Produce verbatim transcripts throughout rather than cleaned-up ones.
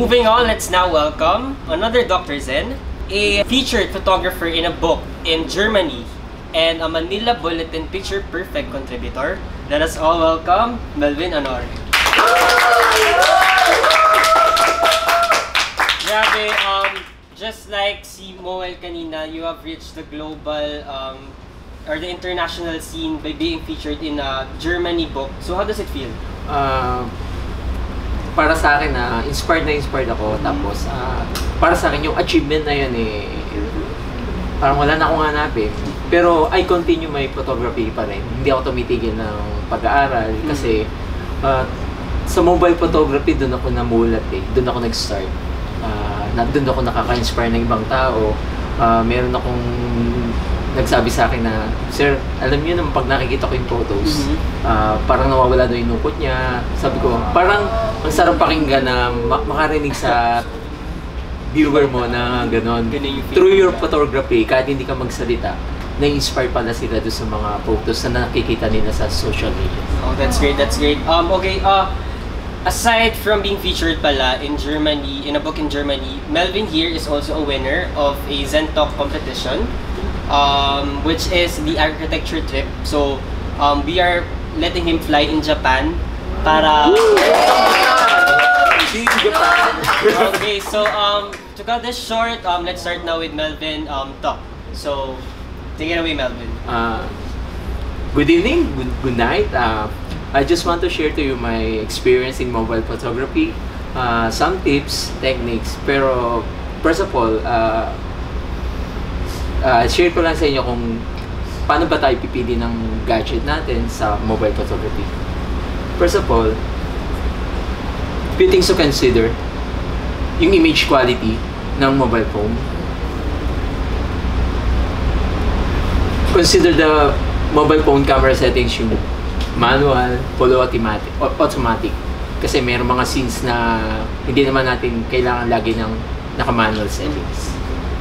moving on, let's now welcome another Doctor Zen, a featured photographer in a book in Germany, and a Manila Bulletin Picture Perfect contributor. Let us all welcome Melvin Anore. Grabe, um, just like si Moel kanina, you have reached the global um, or the international scene by being featured in a Germany book. So how does it feel? Uh, para sa akin, na uh, inspired na inspired ako. Tapos, uh, para sa akin, yung achievement na yun eh, parang wala na akong hanapin. Pero I continue my photography pa rin. Hindi ako tumitigil ng pag-aaral kasi uh, sa mobile photography, doon ako namulat eh. Doon ako nag-start. Uh, doon ako nakaka-inspire ng ibang tao. Uh, meron akong nagsabi sa akin na, "Sir, alam niyo naman pag nakikita ko yung photos, mm-hmm. uh, parang nawawala na yung lungkot niya." Sabi ko, parang ang sarap pakinggan na mak makarinig sa viewer mo na gano'n. Through your photography, kahit hindi ka magsalita, na-inspire pala sila doon sa mga photos na nakikita nila sa social media. Oh, that's great, that's great. Um, okay, uh, aside from being featured pala in Germany, in a book in Germany, Melvin here is also a winner of a ZenTalk competition, um, which is the architecture trip. So, um, we are letting him fly in Japan para... Japan. Okay, so um, to cut this short, um, let's start now with Melvin um, talk. So, take it away, Melvin. Uh, good evening, good, good night. Uh, I just want to share to you my experience in mobile photography, uh, some tips, techniques, pero first of all, uh, uh, share ko lang sa inyo kung paano ba tayo pipili ng gadget natin sa mobile photography. First of all, few things to consider, yung image quality ng mobile phone. Consider the mobile phone camera settings, yung manual, full automatic, automatic. Kasi mayroong mga scenes na hindi naman natin kailangan lagi ng naka-manual settings.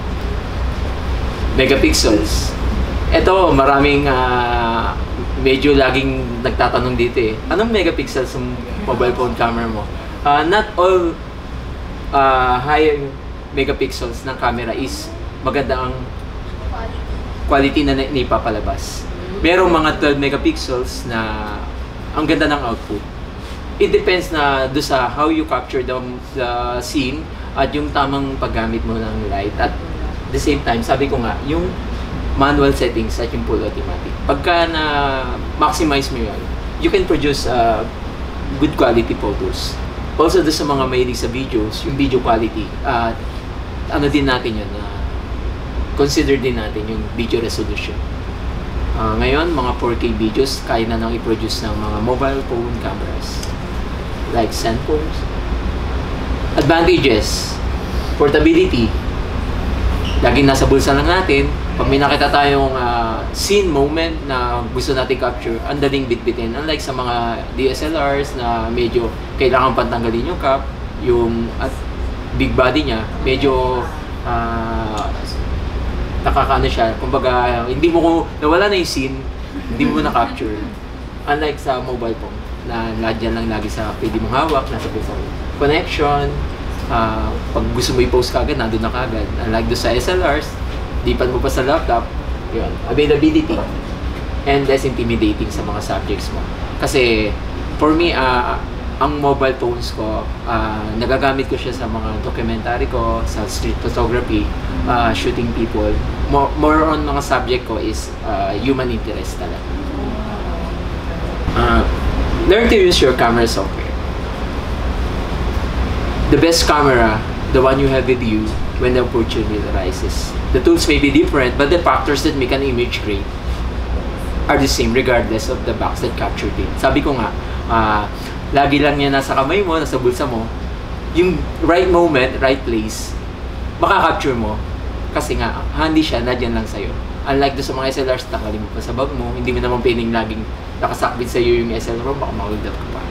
Megapixels. Ito, maraming uh, medyo laging nagtatanong dito eh. Anong megapixels sa mobile phone camera mo? Uh, not all uh, high megapixels ng camera is maganda ang quality na naipapalabas. Merong mga twelve megapixels na ang ganda ng output. It depends na do sa how you capture the, the scene at yung tamang paggamit mo ng light. At the same time, sabi ko nga, yung manual settings at yung full automatic. Pagka na maximize mo yun, you can produce uh, good quality photos. Also, do sa mga mahilig sa videos, yung video quality, uh, ano din natin yun, uh, consider din natin yung video resolution. Uh, ngayon, mga four K videos, kaya na nang i-produce ng mga mobile phone cameras like ZenFones. Advantages, portability. Laging nasa bulsa lang natin. Pag may nakita tayong uh, scene moment na gusto natin capture, ang daling bitbitin. Unlike sa mga D S L Rs na medyo kailangan pantanggalin yung cap, yung at big body niya, medyo uh, nakakaano siya. Kumbaga, hindi mo ko, nawala na yung scene, hindi mo na capture. Unlike sa mobile phone, na nandiyan lang lagi sa pwede mong hawak, nasa bulsa mo. Connection, uh, pag gusto mo i-post kagad, nandun na kagad. Unlike doon sa S L Rs, dipan mo pa sa laptop, yun. Availability, and less intimidating sa mga subjects mo. Kasi, for me, uh, ang mobile phones ko, uh, nagagamit ko siya sa mga documentary ko, sa street photography, uh, shooting people. More, more on mga subject ko is uh, human interest talaga. Uh, learn to use your camera software. The best camera, the one you have with you when the opportunity arises. The tools may be different, but the factors that make an image great are the same regardless of the box that captured it. Sabi ko nga, uh, lagi lang yan nasa kamay mo, nasa bulsa mo. Yung right moment, right place, makaka-capture mo. Kasi nga, handy siya, nadyan lang sa'yo. Unlike doon sa mga S L Rs, takalin mo pa sa bag mo, hindi mo naman pwedeng laging nakasakbit sa'yo yung S L R mo, baka ma-hold up ka pa.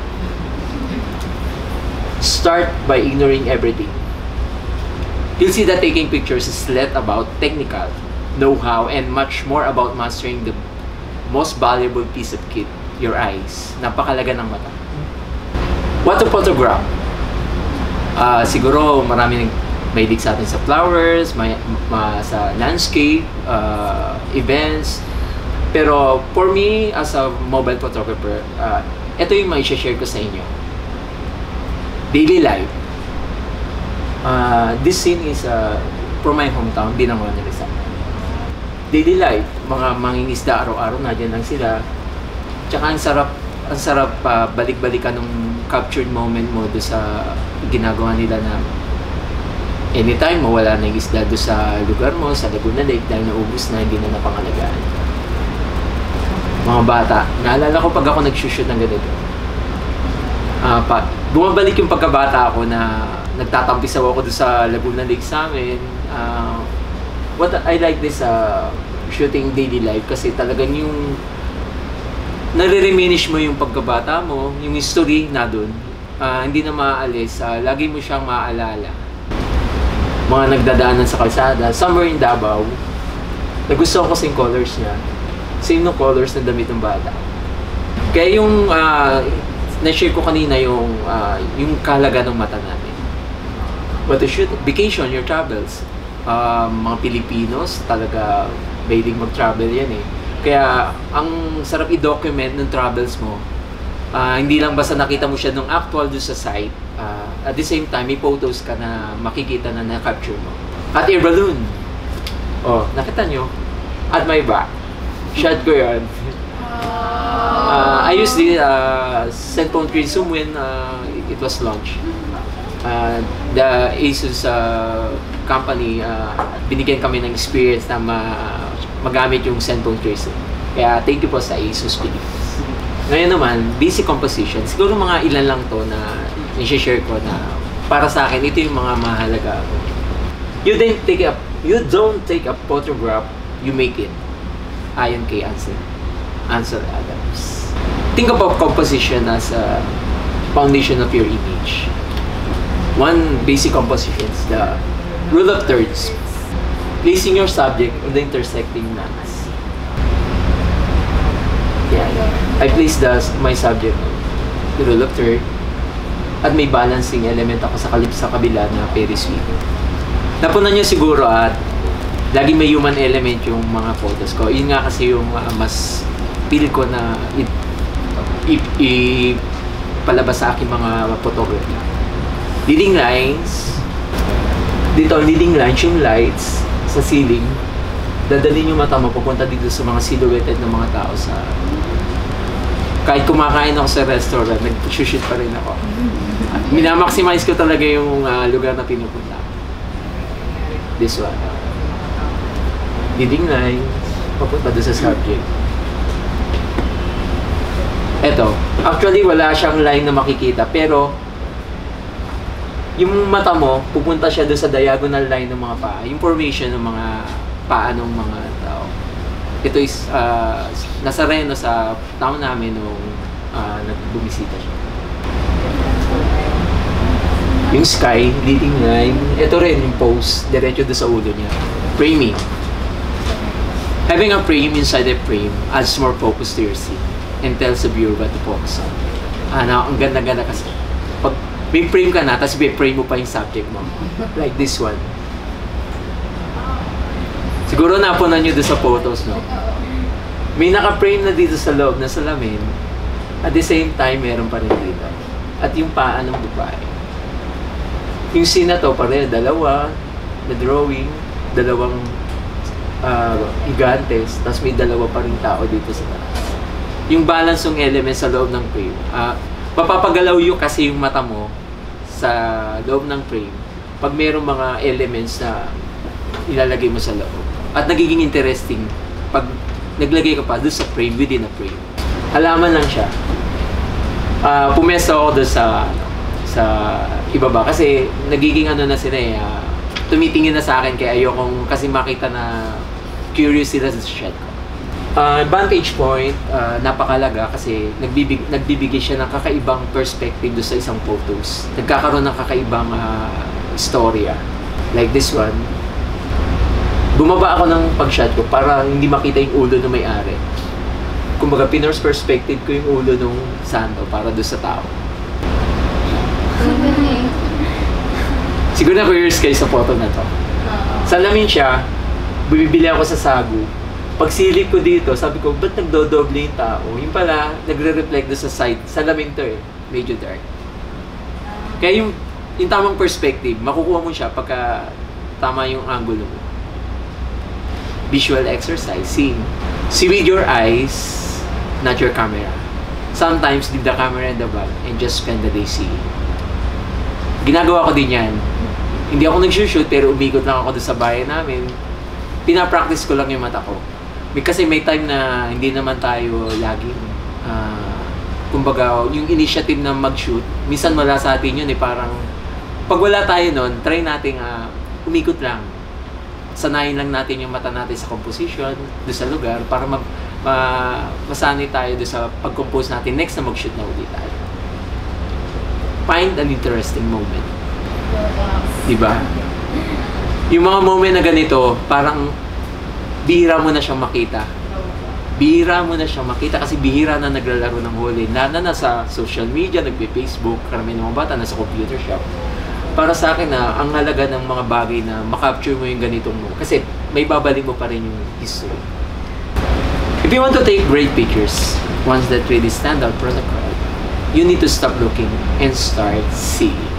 Start by ignoring everything. You'll see that taking pictures is less about technical, know-how, and much more about mastering the most valuable piece of kit, your eyes. Napakalaga ng mata. What to photograph? Uh, siguro marami nag mahilig sa atin sa flowers, may, ma, sa landscape, uh, events. Pero for me, as a mobile photographer, uh, ito yung mai-share ko sa inyo. Daily life. Uh, this scene is uh, from my hometown, Binangon, Rizal. Daily life, mga mangingisda araw-araw, nandiyan lang sila. Tsaka ang sarap, ang sarap uh, balik-balikan ng captured moment mo do sa ginagawa nila na anytime mawala na yung isda do sa lugar mo, sa Laguna Lake, dahil naubos na, hindi na napangalagaan. Mga bata, naalala ko pag ako nag-shoot ng ganito. Uh, pa, bumabalik yung pagkabata ako na nagtatampisaw ako do sa Laguna Lake sa amin. Uh, what I like this uh, shooting daily life kasi talagang yung nare-reminish mo yung pagkabata mo, yung history na dun, uh, hindi na maaalis, uh, lagi mo siyang maaalala. Mga nagdadaanan sa kalsada, somewhere in Davao, nagustuhan ko kasi yung colors niya. Same no colors na damit ng bata. Kaya yung uh, na-share ko kanina yung, uh, yung kalaga ng mata natin. What to shoot, vacation, your travels. Uh, mga Pilipinos, talaga mahilig mag-travel yan eh. Kaya, ang sarap i-document ng travels mo, uh, hindi lang basta nakita mo siya nung actual doon sa site, uh, at the same time, may photos ka na makikita na na-capture mo. At air balloon. Oh, nakita nyo? At my back. Shot ko yun. Uh, I used the uh, ZenFone three Zoom when uh, it was launched. Uh, the Asus uh, company, uh, binigyan kami ng experience na ma magamit yung ZenFone three Zoom. Kaya thank you po sa Asus Philippines. Ngayon naman, basic composition. Siguro mga ilan lang to na i-share ko na para sa akin, ito yung mga mahalaga. You don't take a, you don't take a photograph, you make it. Ayon kay Ansel, Ansel Adams. Think about composition as a foundation of your image. One basic composition is the rule of thirds. Placing your subject on the intersecting lines. Yeah, I place the, my subject on the rule of third at may balancing element ako sa kalip sa kabila na Ferris wheel. Napunan nyo siguro at laging may human element yung mga photos ko. Yun nga kasi yung uh, mas feel ko na ipalabas sa aking mga photography. Leading lines, dito leading lines yung lights sa ceiling, dadalhin yung mata mo pupunta dito sa mga silhouetted ng mga tao sa kahit kumakain ako sa restaurant, nag-shoot pa rin ako. Minamaximize ko talaga yung uh, lugar na pinupunta. This one. Leading lines, papunta doon sa subject. Eto, actually wala siyang line na makikita, pero yung mata mo, pupunta siya doon sa diagonal line ng mga paa, yung formation ng mga paa ng mga tao. Ito is uh, nasa Reno sa town namin nung uh, nagbumisita siya. Yung sky, leading line, ito rin yung pose, diretso doon sa ulo niya. Framing. Having a frame inside a frame adds more focus to your scene and tells the viewer what to focus on. Ano, ang ganda-ganda kasi. Pag may frame ka na, tapos may frame mo pa yung subject mo. Like this one. Siguro napunan nyo doon sa photos, no? May naka-frame na dito sa loob na salamin. At the same time, meron pa rin dito. At yung paa ng babae. Yung scene na to, pareho, dalawa, na drawing, dalawang uh, higantes, tapos may dalawa pa rin tao dito sa taas. Yung balance ng elements sa loob ng frame. Uh, Mapapagalaw yung kasi yung mata mo sa loob ng frame pag mayroong mga elements na ilalagay mo sa loob. At nagiging interesting pag naglagay ka pa doon sa frame, within a frame. Halaman lang siya. Uh, pumesto ako doon sa sa ibaba kasi nagiging ano na sila eh, uh, tumitingin na sa akin kaya ayokong kasi makita na curious sila sa shot ko. Uh, vantage point, uh, napakalaga kasi nagbibig, nagbibigay siya ng kakaibang perspective do sa isang photos. Nagkakaroon ng kakaibang uh, storya. Like this one. Bumaba ako ng pag-shot ko para hindi makita yung ulo ng may-ari. Kumbaga, pinorse perspective ko yung ulo ng santo para do sa tao. Siguro na curious kayo sa photo na to. Salamin siya, bibili ako sa Sagu. Pag silip ko dito, sabi ko, ba't nagdodoble yung tao? Yung pala, nagre-reflect doon sa side. Salamin to eh, medyo dark. Kaya yung, yung tamang perspective, makukuha mo siya pagka tama yung angulo mo. Visual exercise, see. See with your eyes, not your camera. Sometimes, leave the camera in the bag and just spend the day seeing. Ginagawa ko din yan. Hindi ako nag-shoot pero umikot lang ako doon sa bahay namin. Pinapractice ko lang yung mata ko. Kasi may time na hindi naman tayo laging, uh, kumbaga, yung initiative na mag-shoot, minsan wala sa atin yun eh, parang, pag wala tayo nun, try natin uh, umikot lang. Sanayin lang natin yung mata natin sa composition, doon sa lugar, para mag, ma, masanay tayo doon sa pag-compose natin next na mag-shoot na ulit tayo. Find an interesting moment. Diba? Yung mga moment na ganito, parang bihira mo na siyang makita. Bihira mo na siyang makita kasi bihira na naglalaro ng huli. Na na nasa social media, nagbe-Facebook, karamihan ng mga bata nasa computer shop. Para sa akin na ang halaga ng mga bagay na makapture mo yung ganitong mo. Kasi may babalik mo pa rin yung history. If you want to take great pictures, ones that really stand out for the crowd, you need to stop looking and start seeing.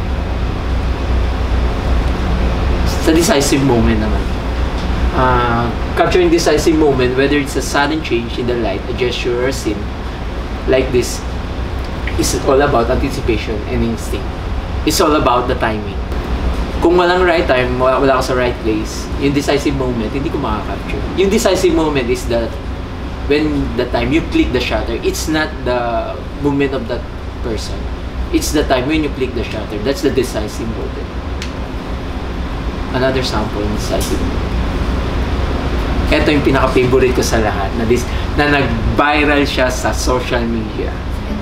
Sa decisive moment naman. Uh, capturing decisive moment, whether it's a sudden change in the light, a gesture or a scene, like this, is all about anticipation and instinct. It's all about the timing. Kung walang right time, wala, wala ka sa right place, yung decisive moment, hindi ko makaka-capture. Yung decisive moment is that when the time you click the shutter, it's not the movement of that person. It's the time when you click the shutter. That's the decisive moment. Another sample in decisive moment. Ito yung pinaka-favorite ko sa lahat na, this, na nag-viral siya sa social media.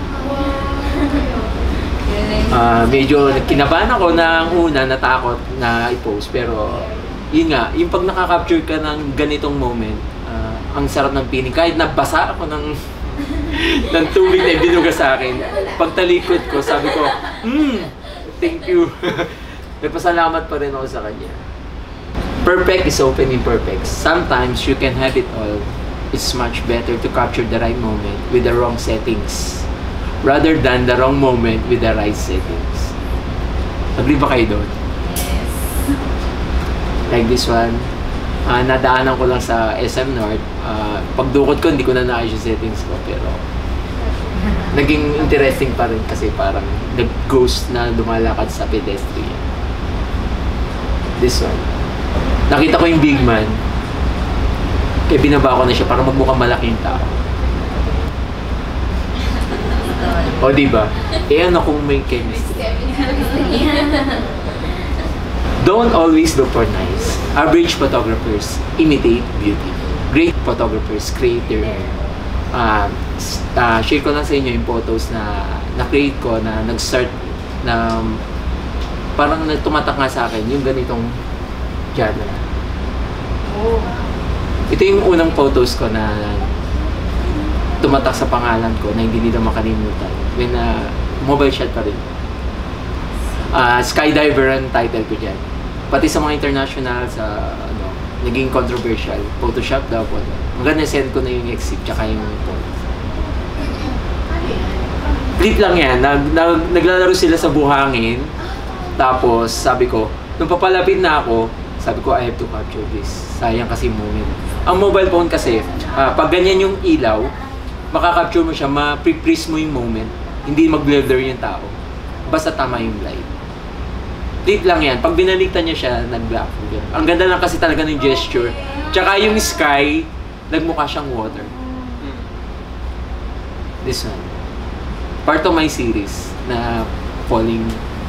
Uh, medyo kinabahan ako ng una, natakot na i-post. Pero yun nga, yung pag nakaka-capture ka ng ganitong moment, uh, ang sarap ng feeling. Kahit nabasa ako ng, ng tubig na binuga sa akin, pagtalikod ko, sabi ko, hmm, thank you. Nagpasalamat pa rin ako sa kanya. Perfect is often imperfect. Sometimes you can have it all. It's much better to capture the right moment with the wrong settings rather than the wrong moment with the right settings. Agree ba kayo doon? Yes. Like this one. Uh, nadaanan ko lang sa S M North. Uh, pagdukot ko, hindi ko na naayos yung settings ko. Pero naging interesting pa rin kasi parang nag-ghost na lumalakad sa pedestrian. This one. Nakita ko yung big man. Kaya binaba ko na siya para magmukhang malaking tao. O diba? Eh ano kung may chemistry? Don't always look for nice. Average photographers imitate beauty. Great photographers create their own. Uh, uh, share ko lang sa inyo yung photos na na-create ko na nag-start na parang tumatak nga sa akin yung ganitong genre. Oh. Ito yung unang photos ko na tumatak sa pangalan ko na hindi nila makalimutan. When uh, mobile shot pa rin. Uh, Skydiver ang title ko dyan. Pati sa mga international, sa ano, naging controversial. Photoshop daw po. Maganda send ko na yung exit tsaka yung photo. Flip lang yan. Nag, nag, naglalaro sila sa buhangin. Tapos sabi ko, nung papalapit na ako, sabi ko, I have to capture this. Sayang kasi moment. Ang mobile phone kasi, uh, pag ganyan yung ilaw, makaka-capture mo siya, ma-pre-freeze mo yung moment. Hindi mag-blur yung tao. Basta tama yung light. Flip lang yan. Pag binaliktan niya siya, nag-black. Ang ganda lang kasi talaga ng gesture. Tsaka yung sky, nagmukha siyang water. This one. Part of my series na falling.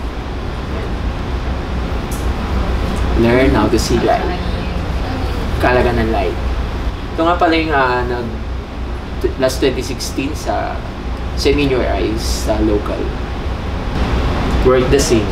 Learn how to see light. Kalaga ng light. Ito nga pala yung uh, nag last twenty sixteen sa Send in Your Eyes sa local. Work the scene.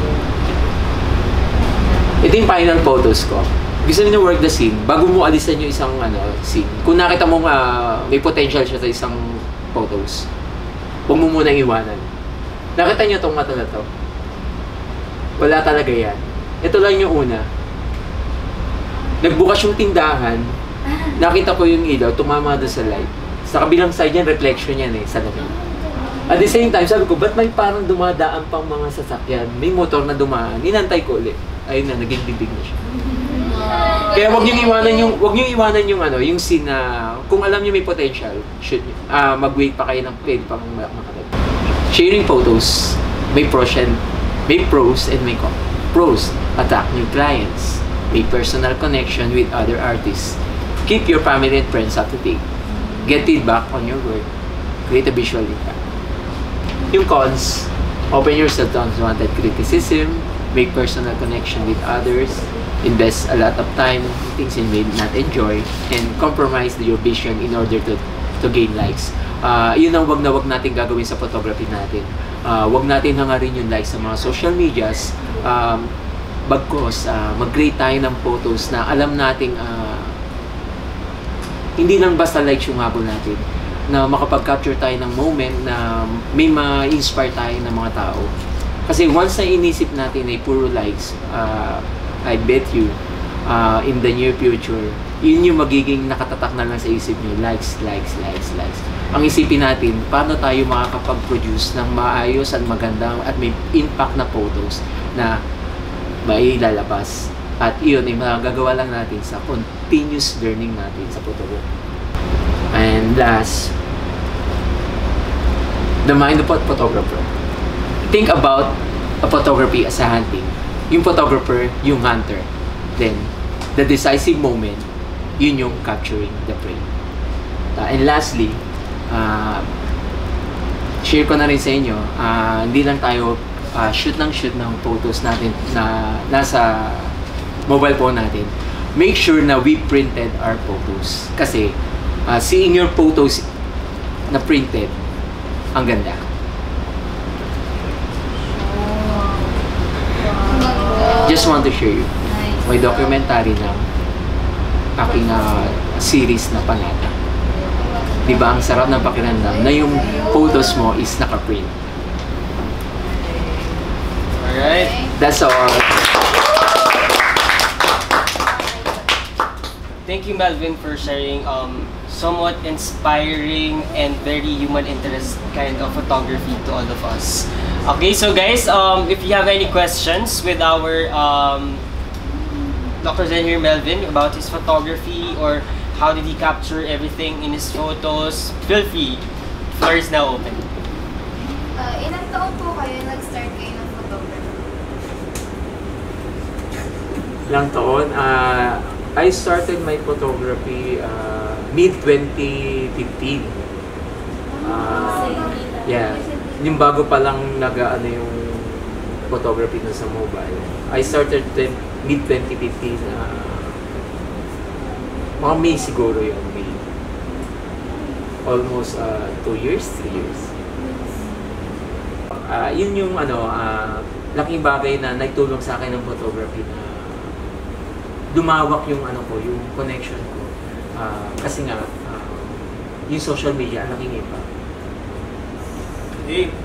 Ito yung final photos ko. Gusto niyo work the scene bago mo alisan yung isang ano scene. Kung nakita mo uh, may potential siya sa isang photos, huwag mo munang iwanan. Nakita niyo tong mata na to? Wala talaga yan. Ito lang yung una. Nagbukas yung tindahan, nakita ko yung ilaw, tumama doon sa light. Sa kabilang side yan, reflection yan eh, sa lamin. At the same time, sabi ko, ba't may parang dumadaan pang mga sasakyan? May motor na dumaan. Ninantay ko ulit. Ayun na, naging bibig na siya. Kaya wag niyo iwanan yung wag niyo iwanan yung ano, yung scene na kung alam niyo may potential, should uh, mag-wait pa kayo ng pwede pang makatag. Sharing photos, may pros and may pros and may cons. Pros, attract new clients, make personal connection with other artists, keep your family and friends up to date, get feedback on your work, create a visual impact. Yung cons, open yourself to unwanted criticism, make personal connection with others, invest a lot of time in things you may not enjoy, and compromise your vision in order to to gain likes. Uh, yun ang wag na wag natin gagawin sa photography natin. Uh, wag natin hangarin yung likes sa mga social medias. Um, bagkos, uh, mag-create tayo ng photos na alam nating uh, hindi lang basta likes yung habol natin, na makapag-capture tayo ng moment na may ma-inspire tayo ng mga tao. Kasi once na inisip natin ay puro likes, uh, I bet you, uh, in the near future, yun yung magiging nakatatak na lang sa isip nyo, likes, likes, likes, likes. Ang isipin natin, paano tayo makakapag-produce ng maayos at magandang at may impact na photos na mailalabas. At iyon ay magagawa lang natin sa continuous learning natin sa photography. And last, the mind of a photographer. Think about a photography as a hunting. Yung photographer, yung hunter. Then, the decisive moment, yun yung capturing the prey. Uh, and lastly, uh, share ko na rin sa inyo, uh, hindi lang tayo uh, shoot ng shoot ng photos natin na nasa mobile phone natin. Make sure na we printed our photos. Kasi, uh, seeing your photos na printed, ang ganda. Just want to share you my documentary ng aking uh, series na Panata. Diba ang sarap ng pakiramdam na yung photos mo is naka-print. Alright. That's all. Thank you, Melvin, for sharing um, somewhat inspiring and very human interest kind of photography to all of us. Okay, so guys, um, if you have any questions with our um, Doctor Zen here, Melvin, about his photography or how did he capture everything in his photos, feel free. The floor is now open. Uh, ilang taon po kayo nag-start kayo ng photography? Ilang taon? Uh, I started my photography uh, mid twenty fifteen. Uh, yeah. Yung bago pa lang nag-ano yung photography nun sa mobile. I started mid twenty fifteen. Uh, mga May siguro yun. May. Almost uh, two years, three years. Uh, yun yung ano, uh, laking bagay na nagtulong sa akin ng photography na lumawak yung ano ko, yung connection ko. Uh, kasi nga, uh, yung social media, laking impact. Okay.